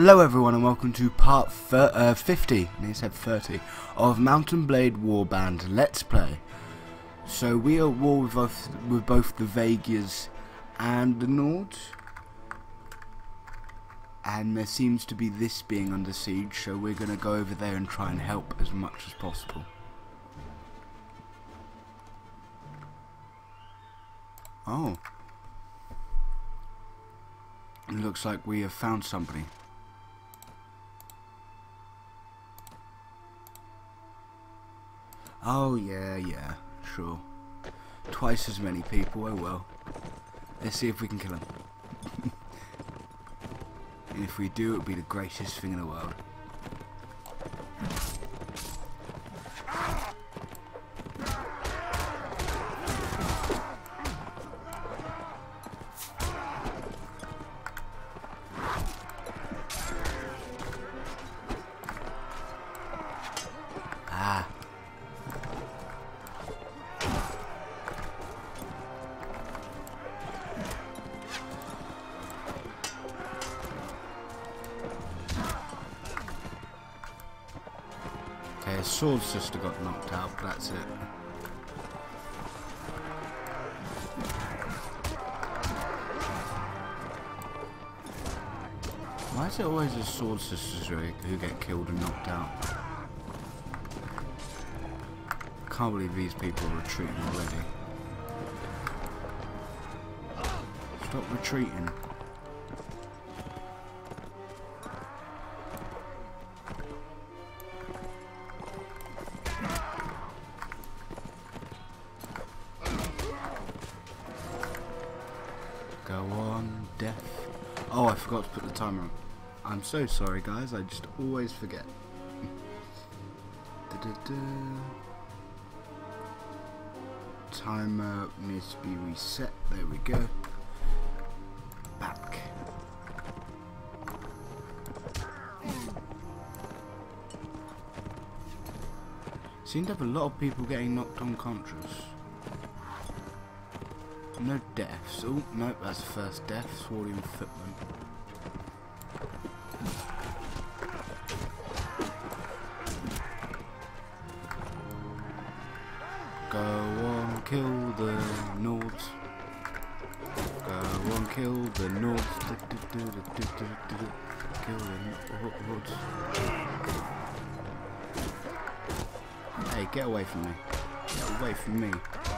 Hello everyone and welcome to part 50, I nearly said 30, of Mount&Blade Warband Let's Play. So we are at war with both the Vagias and the Nords. And there seems to be this being under siege, so we're going to go over there and try and help as much as possible. Oh. It looks like we have found somebody. Oh yeah, sure. Twice as many people, oh well. Let's see if we can kill him. And if we do, it'll be the greatest thing in the world. Okay, his sword sister got knocked out, but that's it. Why is it always the sword sisters who get killed and knocked out? I can't believe these people are retreating already. Stop retreating. Go on, death. Oh, I forgot to put the timer on. I'm so sorry, guys. I just always forget. Timer needs to be reset. There we go. Back. Seem to have a lot of people getting knocked unconscious. No deaths. Oh, nope, that's the first death. Swardian footman. Go on, kill the Nords. Go on, kill the Nords. Kill the Nords. Hey, get away from me. Get away from me.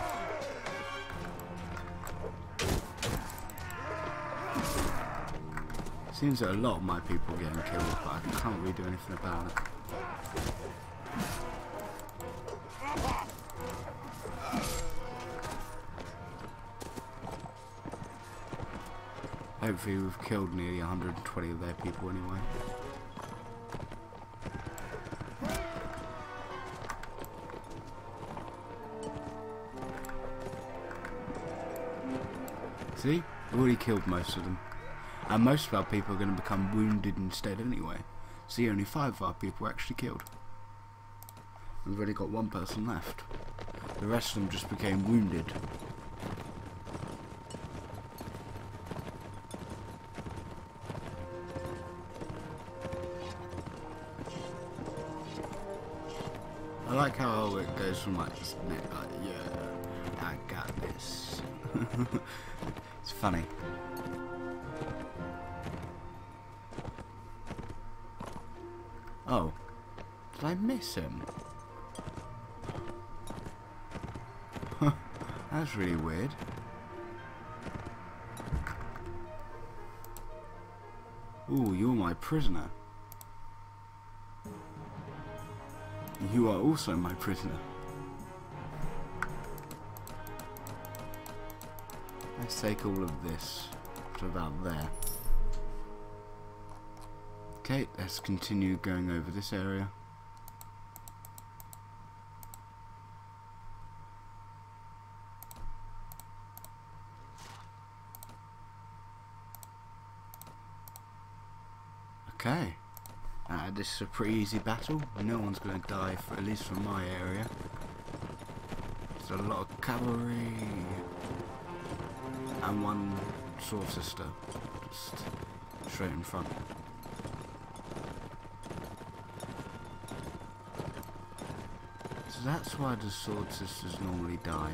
Seems that a lot of my people are getting killed, but I can't really do anything about it. Hopefully we've killed nearly 120 of their people anyway. See? We've already killed most of them. And most of our people are going to become wounded instead anyway. See, only 5 of our people were actually killed. We've already got 1 person left. The rest of them just became wounded. I like how it goes from like this neck, like, yeah, I got this. It's funny. Oh, did I miss him? That's really weird. Ooh, you're my prisoner. You are also my prisoner. Let's take all of this to about there. Okay, let's continue going over this area. Okay, this is a pretty easy battle. No one's going to die, for at least from my area. There's a lot of cavalry and 1 sword sister just straight in front. So that's why the Sword Sisters normally die.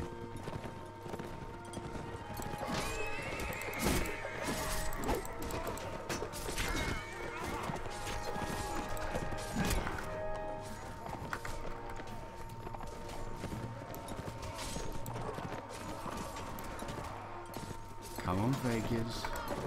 Come on, Vegas.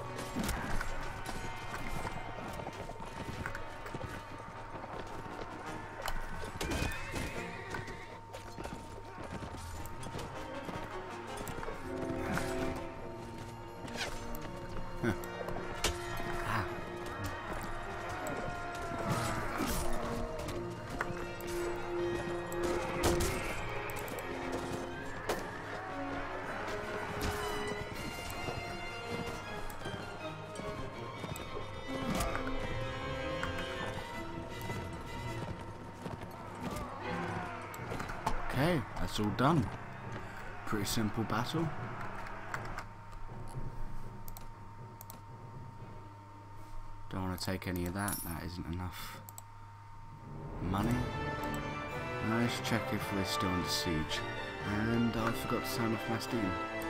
Okay, that's all done. Pretty simple battle. Don't want to take any of that, that isn't enough money. Now let's check if we're still under siege. And I forgot to turn off my Steam.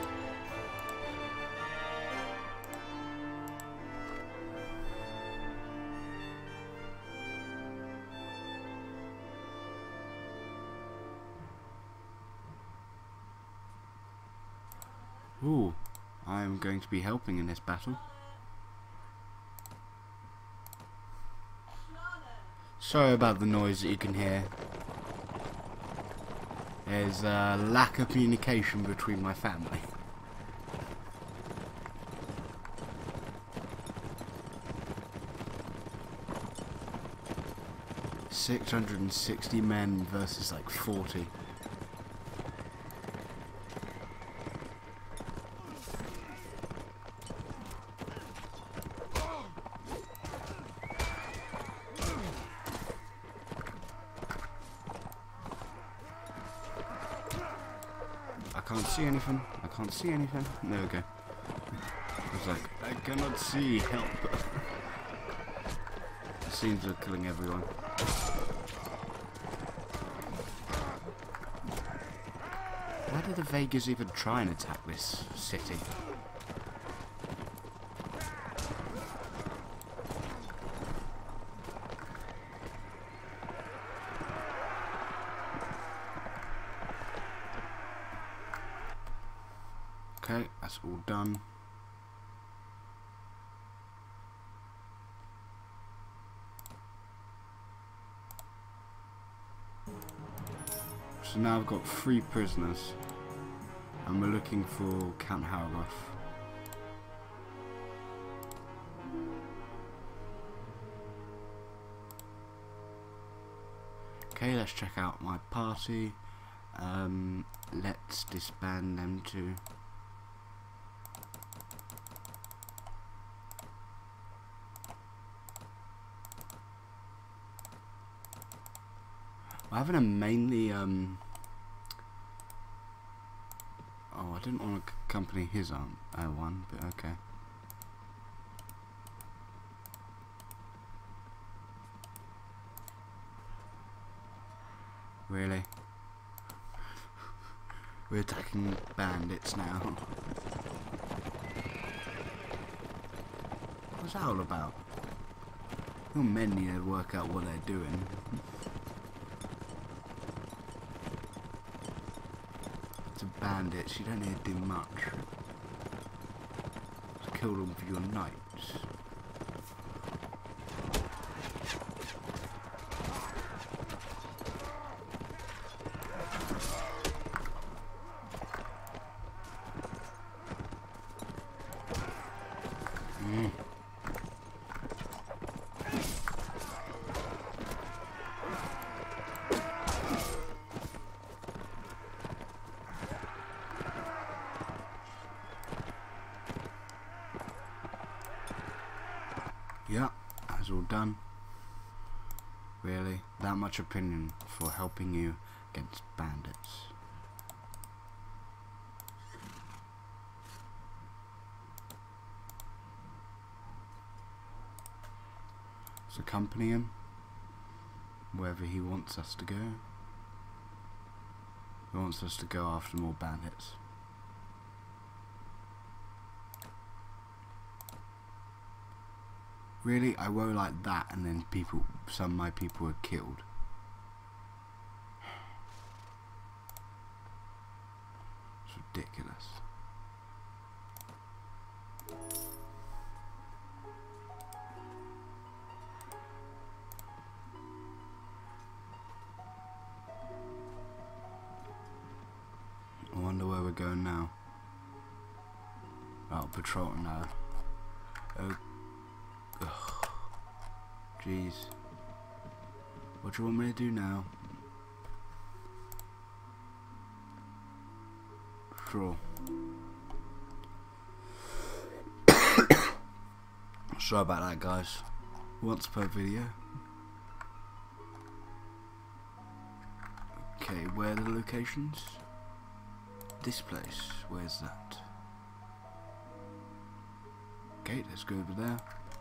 Ooh, I'm going to be helping in this battle. Sorry about the noise that you can hear. There's a lack of communication between my family. $660 men versus like 40. I can't see anything. I can't see anything. There we go. I was like, I cannot see. Help. It seems they're killing everyone. Why did the Vegas even try and attack this city? Okay, that's all done. So now I've got 3 prisoners, and we're looking for Count Haragoff. Okay, let's check out my party. Let's disband them too. I'm having a mainly oh, I didn't want to accompany his one, but okay. Really? We're attacking bandits now. What's that all about? Your men need to work out what they're doing. To bandits, you don't need to do much. Just kill them for your knights. Yeah, that's all done. Really, that much opinion for helping you against bandits. Let's accompany him wherever he wants us to go. He wants us to go after more bandits. Really? I roll like that and then some of my people are killed. It's ridiculous. I wonder where we're going now. Oh, patrol now. Oh. Ugh. Jeez. What do you want me to do now? Sure. Sorry about that, guys. Once per video. Okay, where are the locations? This place. Where's that? Okay, let's go over there.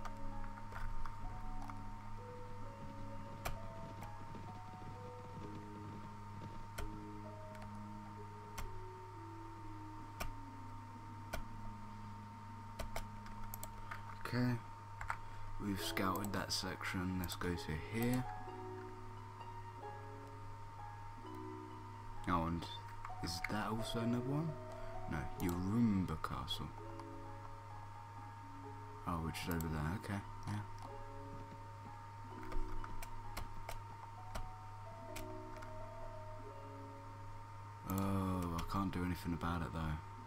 Okay, we've scouted that section. Let's go to here. Oh, and is that also another one? No, Warband Castle. Oh, which is over there. Okay, yeah. Oh, I can't do anything about it though.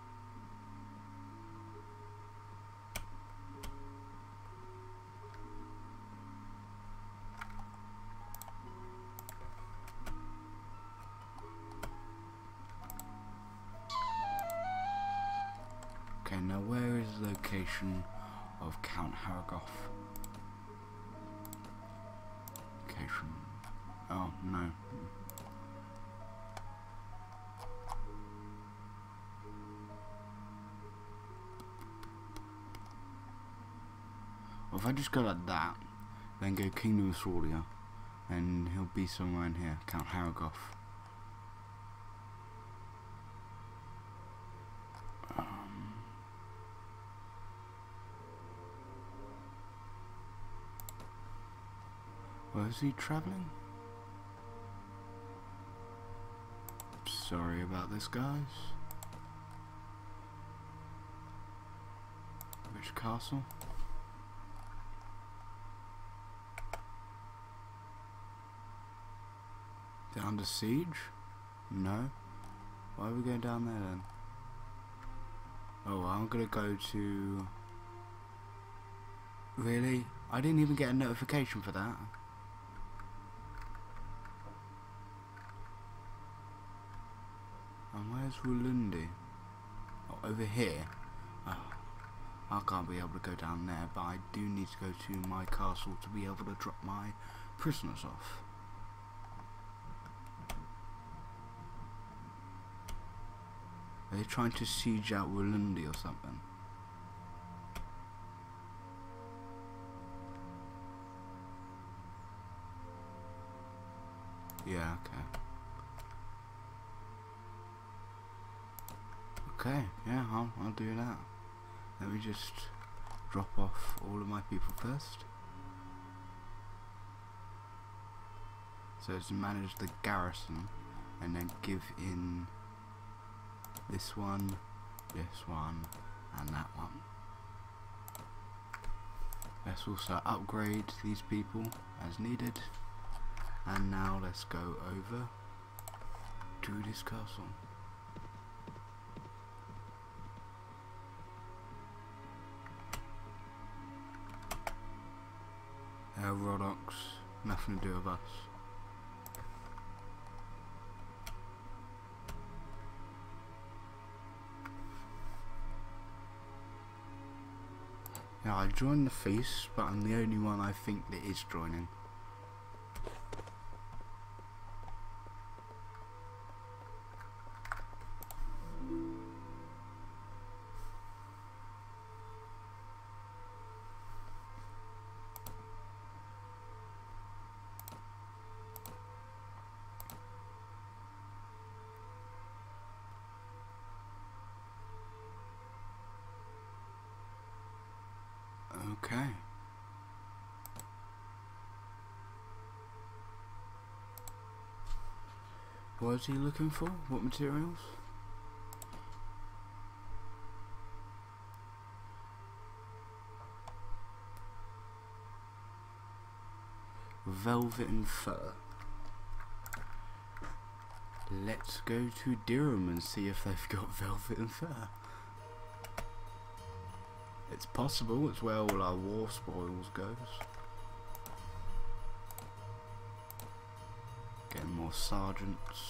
Okay, now where is the location of Count Haragoff? Location. Oh, no. Well, if I just go like that, then go Kingdom of Swordia, and he'll be somewhere in here, Count Haragoff. Where is he travelling? Sorry about this, guys. Which castle? They're under siege? No. Why are we going down there then? Oh, I'm gonna go to... Really? I didn't even get a notification for that. And where's Wolundi? Oh, over here. Oh, I can't be able to go down there, but I do need to go to my castle to be able to drop my prisoners off. Are they trying to siege out Wolundi or something? Yeah, okay. Okay, yeah, I'll do that. Let me just drop off all of my people first. So it's manage the garrison and then give in this one, and that one. Let's also upgrade these people as needed. And now let's go over to this castle. Rodox, nothing to do with us. Yeah, I joined the feast, but I'm the only one I think that is joining. Okay. What is he looking for? What materials? Velvet and fur. Let's go to Durham and see if they've got velvet and fur. It's possible, it's where all our war spoils goes. Getting more sergeants.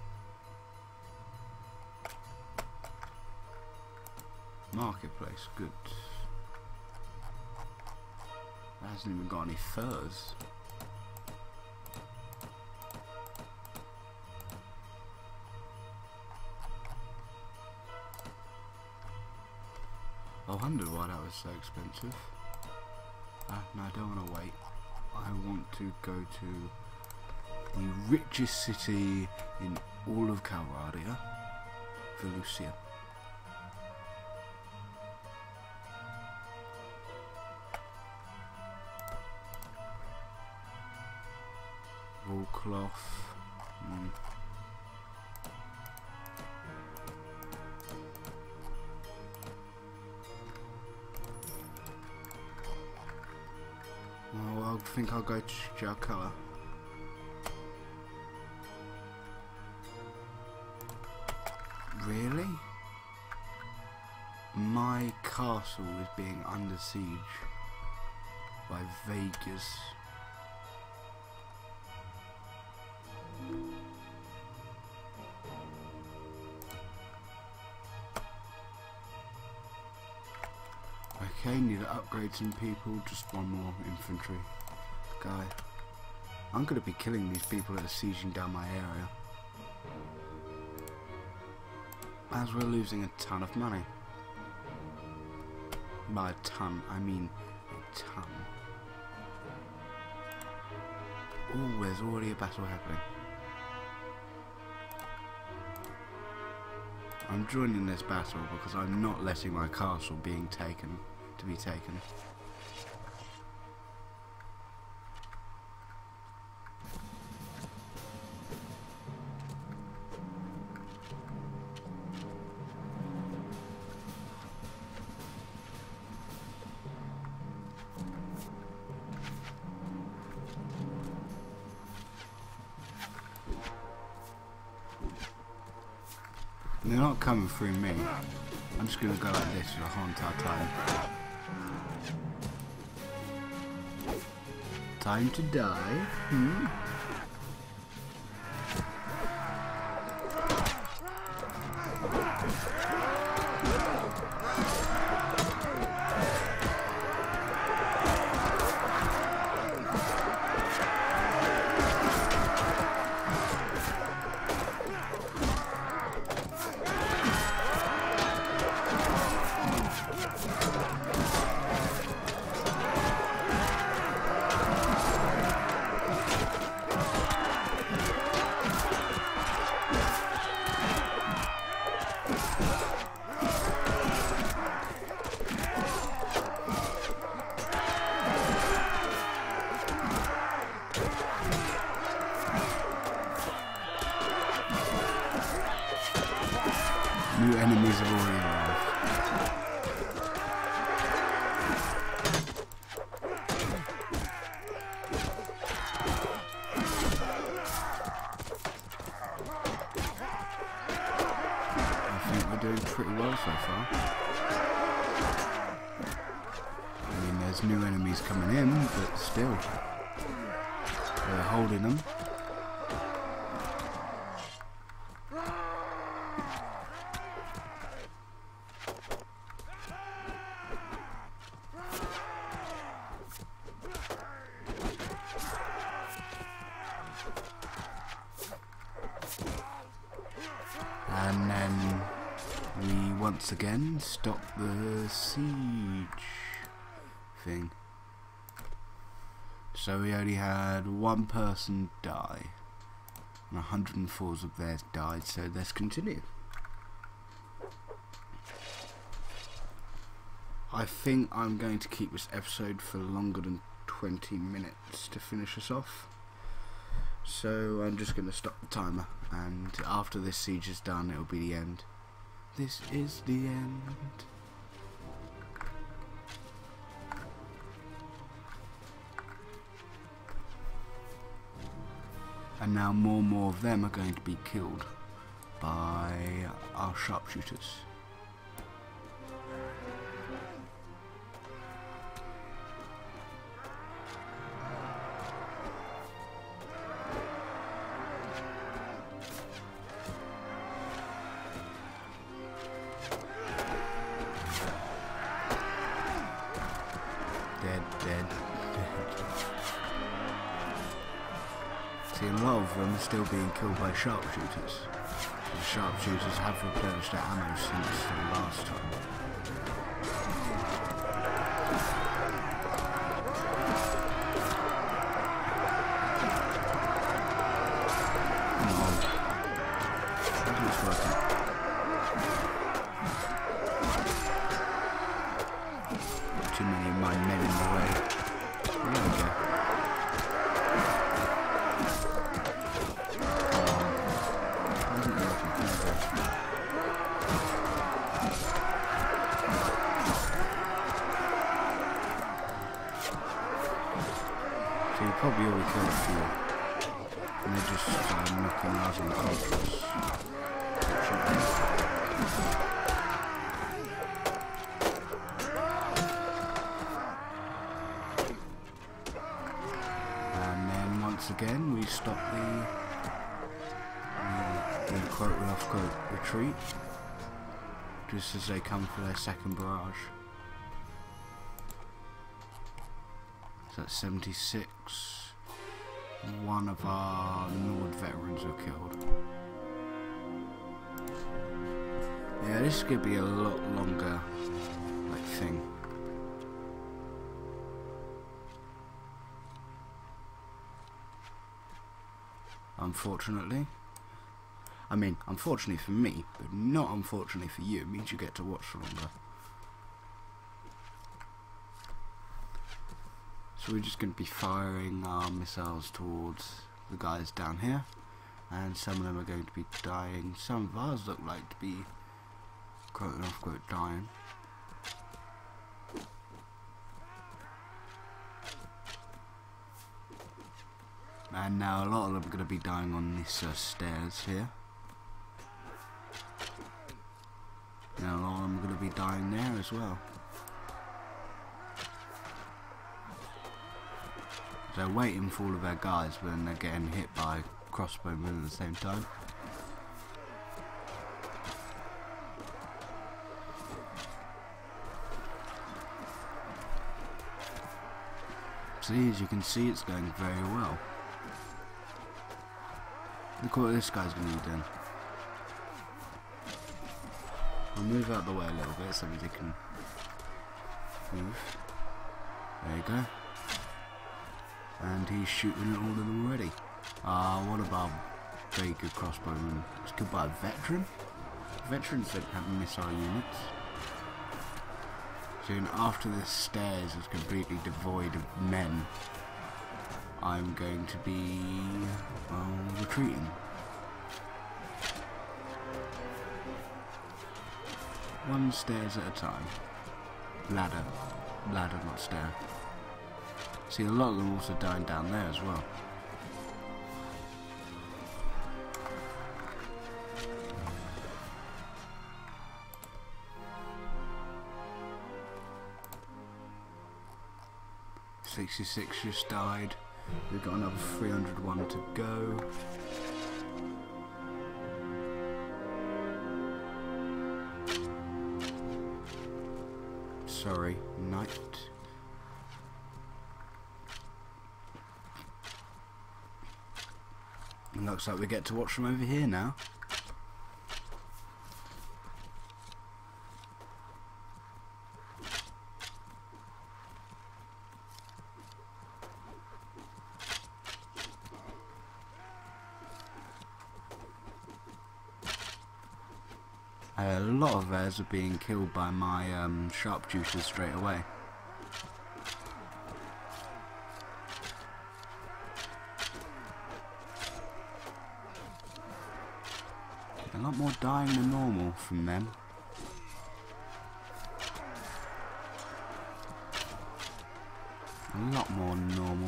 Marketplace, good. That hasn't even got any furs. I wondered why that was so expensive. No, I don't want to wait. I want to go to the richest city in all of Calradia, Velusia. Wool cloth. Well, I think I'll go to Jalcala. Really? My castle is being under siege by Vegas. Okay, need to upgrade some people, just one more infantry guy. I'm going to be killing these people that are sieging down my area, as we're losing a ton of money. By a ton, I mean a ton. Oh, there's already a battle happening. I'm joining this battle because I'm not letting my castle be taken. They're not coming through me. I'm just gonna go like this for the whole entire time. Time to die? New enemies have already arrived. I think we're doing pretty well so far. I mean, there's new enemies coming in, but still, we're holding them. And then we once again stop the siege thing. So we only had one person die, and 104 of theirs died, so let's continue. I think I'm going to keep this episode for longer than 20 minutes to finish us off. So I'm just going to stop the timer, and after this siege is done, it'll be the end. This is the end. And now more and more of them are going to be killed by our sharpshooters. Dead. See, a lot of them are still being killed by sharpshooters. The sharpshooters have replenished their ammo since the last time. Too many of my men in the way. There we go. Isn't working. So you probably already killed a few. And they're just knocking ours unconscious. Once again, we stop the quote-unquote retreat, just as they come for their second barrage. So that's 76. One of our Nord veterans are killed. Yeah, this could be a lot longer, thing. Unfortunately. I mean, unfortunately for me, but not unfortunately for you. It means you get to watch for longer. So we're just going to be firing our missiles towards the guys down here. And some of them are going to be dying. Some of ours look like to be quote-unquote dying. And now a lot of them are going to be dying on this stairs here. Now a lot of them are going to be dying there as well. They're waiting for all of their guys, but then they're getting hit by crossbowmen at the same time. See, as you can see, it's going very well. Look what this guy's going to be doing. I'll move out the way a little bit so they can move. There you go. And he's shooting at all of them already. What about very good crossbowman? It's killed by a veteran? Veterans don't have missile units. So after the stairs is completely devoid of men, I'm going to be, well, retreating. One stairs at a time. Ladder, not stair. See, a lot of them are also dying down there as well. .66 just died. We've got another 301 to go. Sorry, knight. Looks like we get to watch from over here now. A lot of theirs are being killed by my sharpshooters straight away. A lot more dying than normal from them. A lot more normal.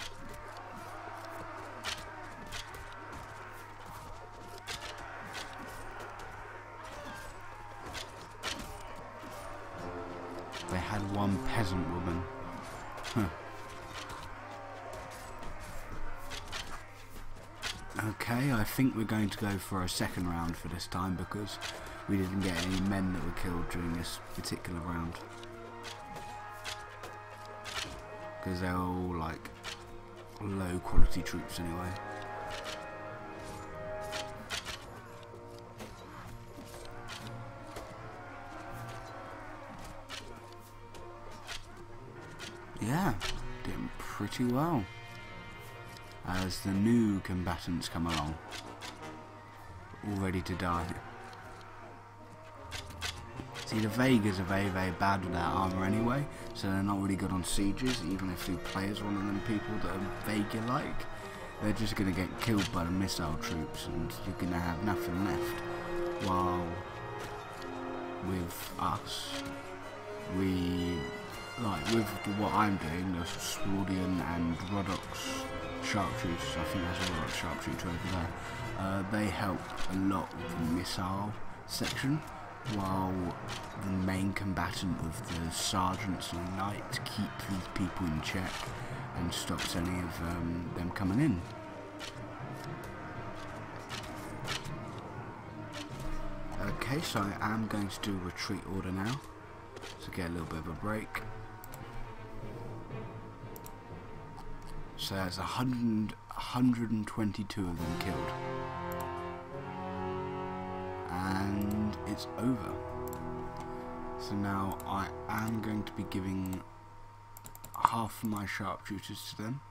They had one peasant woman. Okay, I think we're going to go for a second round for this time because we didn't get any men that were killed during this particular round. Because they're all like low quality troops anyway. Yeah, doing pretty well. As the new combatants come along, all ready to die. See, the Vegas are very, very bad with their armour anyway, so they're not really good on sieges. Even if you play as one of them people that are Vega-like, they're just going to get killed by the missile troops, and you're going to have nothing left. While with us, with what I'm doing, the Swordian and Roddox sharpshooters, I think there's a lot of sharpshooter over there, they help a lot with the missile section, while the main combatant of the sergeants and knights keep these people in check and stops any of them coming in. Okay, so I am going to do a retreat order now, to get a little bit of a break. So there's 122 of them killed. And it's over. So now I am going to be giving half of my sharpshooters to them.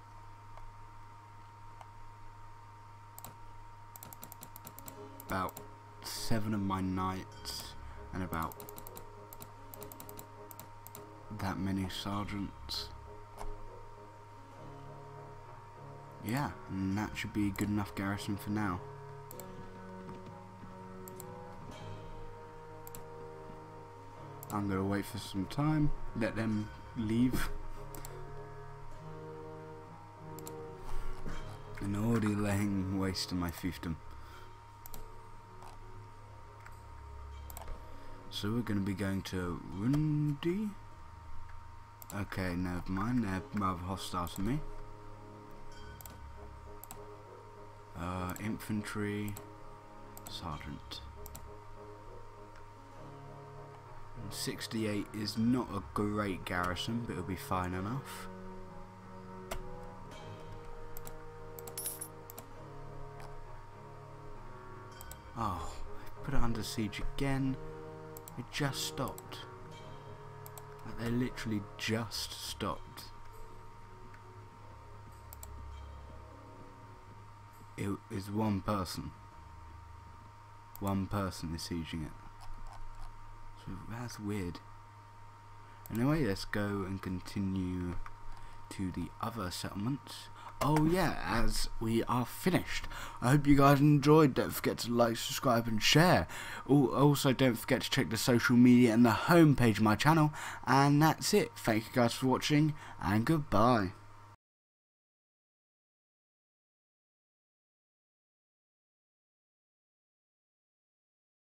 About 7 of my knights and about that many sergeants. Yeah, and that should be a good enough garrison for now. I'm going to wait for some time, let them leave. And already laying waste to my fiefdom. So we're going to be going to Rundi. Okay, never mind, they're rather hostile to me. Infantry, sergeant. 68 is not a great garrison, but it'll be fine enough. Oh, I put it under siege again. It just stopped. Like, they literally just stopped. It is one person. One person is sieging it. So that's weird. Anyway, let's go and continue to the other settlements. Oh yeah, as we are finished. I hope you guys enjoyed. Don't forget to like, subscribe and share. Also don't forget to check the social media and the homepage of my channel. And that's it. Thank you guys for watching and goodbye.